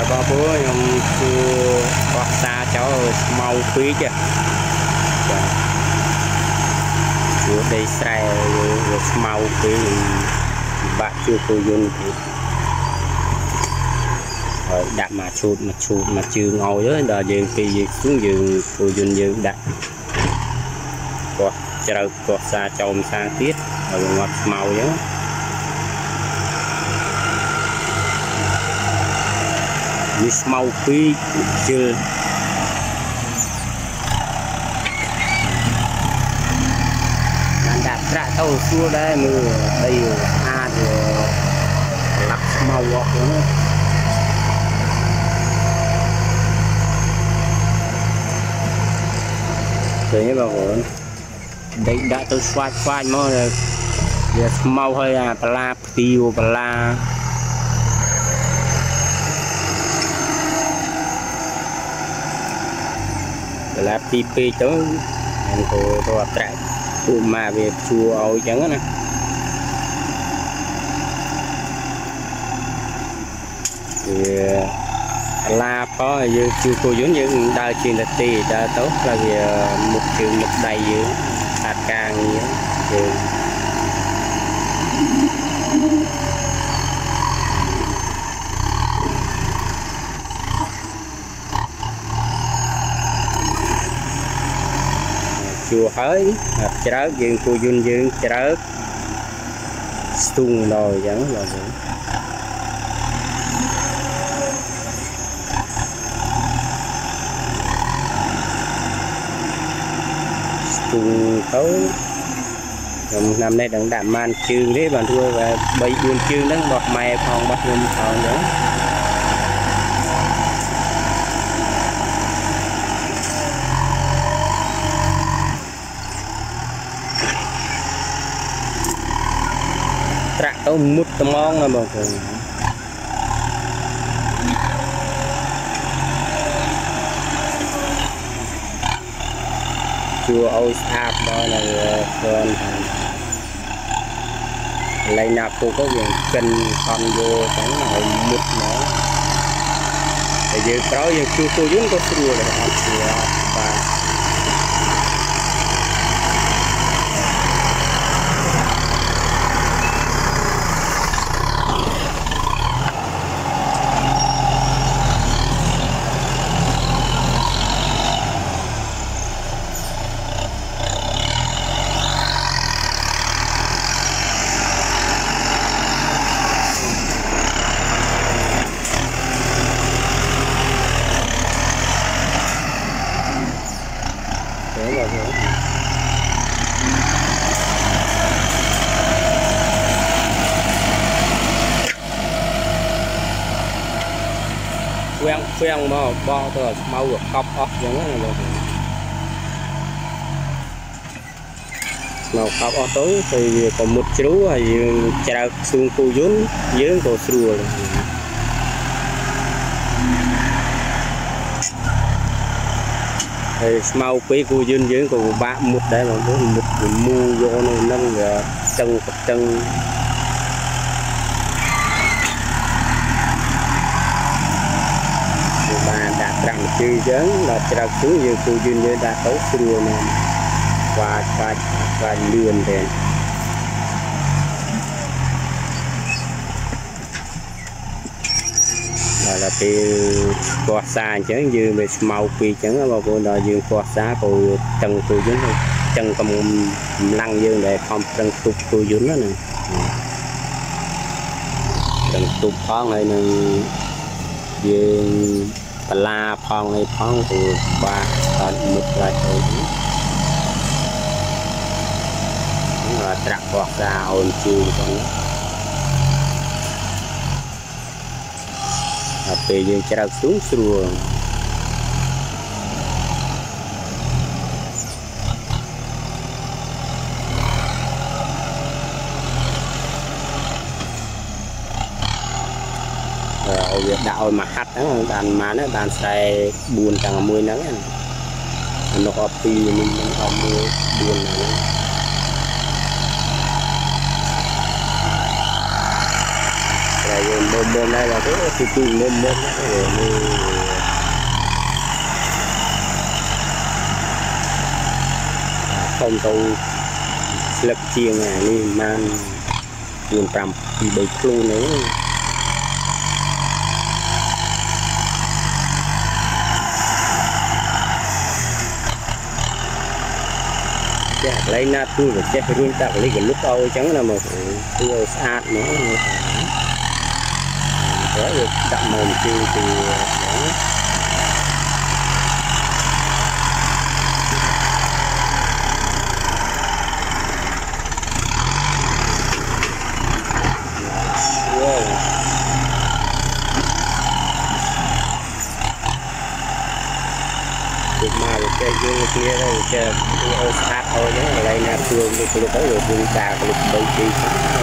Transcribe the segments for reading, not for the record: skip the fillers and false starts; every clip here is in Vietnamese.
có bữa em chưa có xa cháu mau quý chứ chưa đây xe mau quý bạn chưa cô duyên thì rồi đặt mà chụp mà chưa ngồi đó là dừng khi xuống dừng cô duyên dừng đặt có chờ có xa chồng xa tiết rồi ngọt màu nhớ như màu quý chưa đặt ra tàu xua đây mưa đây rồi lắc màu ngọt nữa thế bà ổn đây đã tôi xoay mà màu hơi pala tiêu pala là pp tới em có trại mà về chùa ôi chẳng nè thì là có như chưa cô giống như đa truyền là tì đã tốt là vì một trường một đầy dưới hạt càng như chùa hới chợ dương cô duyên dương chợ stung rồi chẳng là vậy stung khấu năm nay đang đảm man chương đấy bạn thua và bảy buôn chương đó bọt mè phòng bắt luôn phòng nữa trạc tao mút tao mong là một chùa ôi sạp đó là con lấy nạp cô có việc cần con vô cái nào mút nó để giờ có giờ chưa cô dính có xưa là học chùa và quen mà bo thôi mau được cọp ốc giống này rồi màu cọp ốc tối thì còn một chú hay chả xung cô dún dưới cô xua thì màu quý cô dún dưới cô bạn một đấy mà một mua vô nó nâng chân rằng chư chấn là trao xuống như cô duyên như đã tốt xưa này và lươn đèn là thì qua xa chấn như về màu quỳ chấn vào cô đó dương qua xa cô chân cô duyên chân cầm lăng dương để không chân tục cô duyên đó này chân tục con này này dương la phong này phong từ ba còn một lại thôi là trạc hoặc ra ồn chiều con về dương trao xuống xua việc đạo mà hạt đó đàn má nó đàn xài buồn chẳng mùi nắng nó có pi mình có mùi buồn này mồm đây là cái tu mồm không tàu lập chiêng này đi man buồn trầm thì bấy luôn nữa lấy nát tôi và chết luôn ta lấy cái lúc âu chẳng là mà tôi sát nữa có được đậm mồm tiêu thì mà cái kia đây cái sát thôi chứ đây là thường thì tới rồi thường cà lục đầu tiên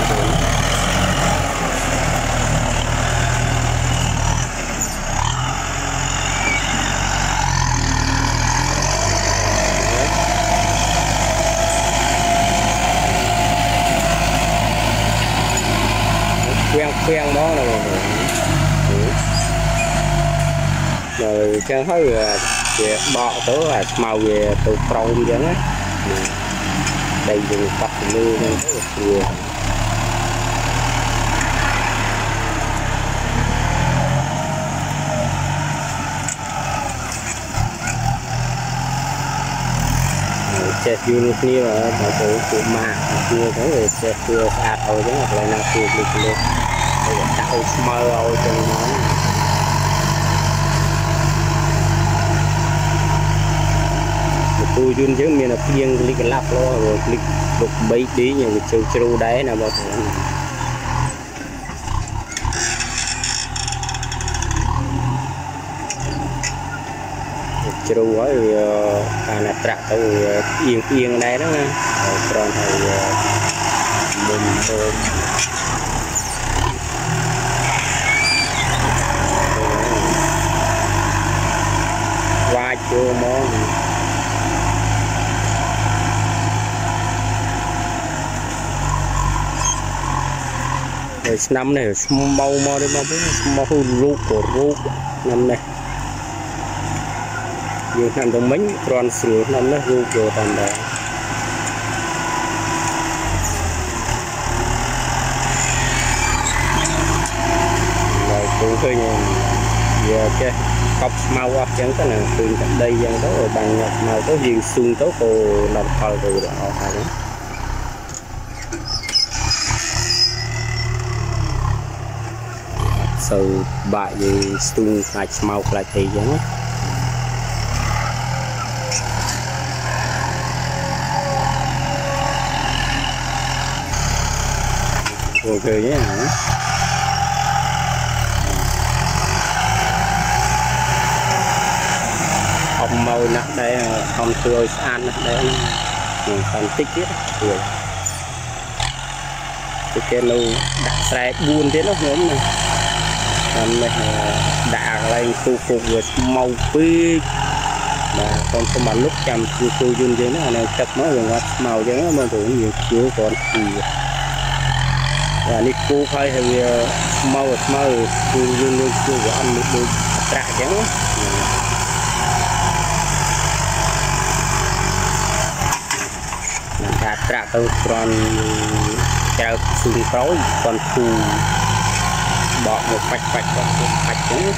quen đó là rồi chân hơi bọ tới là màu về từ trâu vậy đó đây dùng cặp mưa rất là vừa chết luôn kia mà tổ mà chưa có người chết chưa sạch thôi chứ hoặc là nào chưa được luôn tạo mơ rồi cho nó tôi duyên chứ mình là riêng click lắp lo rồi click đục bấy tí nhiều cái chiều chiều đấy là bao nhiêu chiều quá rồi là trạc tới yên đấy đó còn thì mình qua chưa món năm này mau mau đi mau ruột của ruột năm này nhiều năm đồng mấy còn sửa năm nó ruột rồi tầm đó rồi cũng hơi giờ cái cọc mau quá chẳng có nào từ đây dân đó rồi bằng màu có riêng xuân tốt cô làm thời rồi đó phải đó sự bại gì stung lại màu lại thì giống ok nhé ông màu nặng đây ông tươi ăn đây còn tích tiết rồi cái lâu đặt xe buôn thế nó nhóm này này đã lên khu phục rồi màu phi mà còn không mà lúc chăm tôi duyên thế nó này chập nó rồi ngọt màu cho nó mà cũng nhiều chưa còn thì và đi cô phải thì màu tôi duyên luôn chưa có ăn được trả trắng trả tôi còn trao xung khói còn phù bỏ một bạch trắng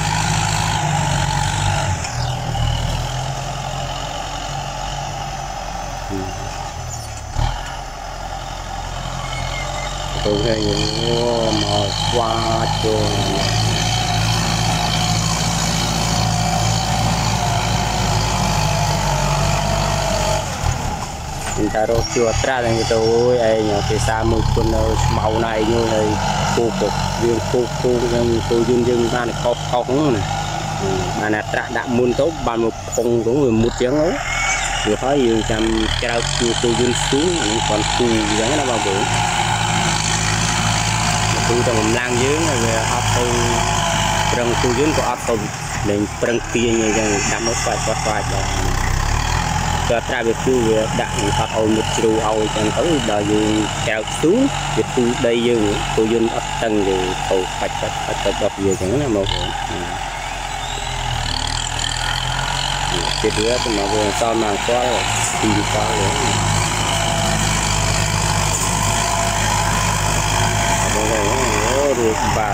tôi thấy những màu qua trường chúng ta rồi chưa ra đến tôi ấy nhỏ cái xa một con màu này như này khu vực riêng khu tôi dưng ra này có này mà là đã muôn tốt bàn một con của người một tiếng ấy rồi hỏi nhiều trăm trao tôi dưng xuống còn khu giống nó bao bố tôi trong lang dưới về áp tôi rừng tôi dưới của áp tôi nên rừng kia như vậy đâm nó phải đó cho tra việc chú về đặt thật ôi một trù ôi chẳng có đời gì kéo xuống việc tu đây dương tu dân ấp tân thì cầu phải đọc về chẳng là một cái đứa mà vừa sau mà có tìm có nữa được bạc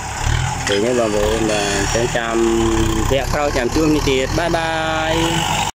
thì như là bộ là chăm chăm vẽ khâu chăm chuông như chị bye bye.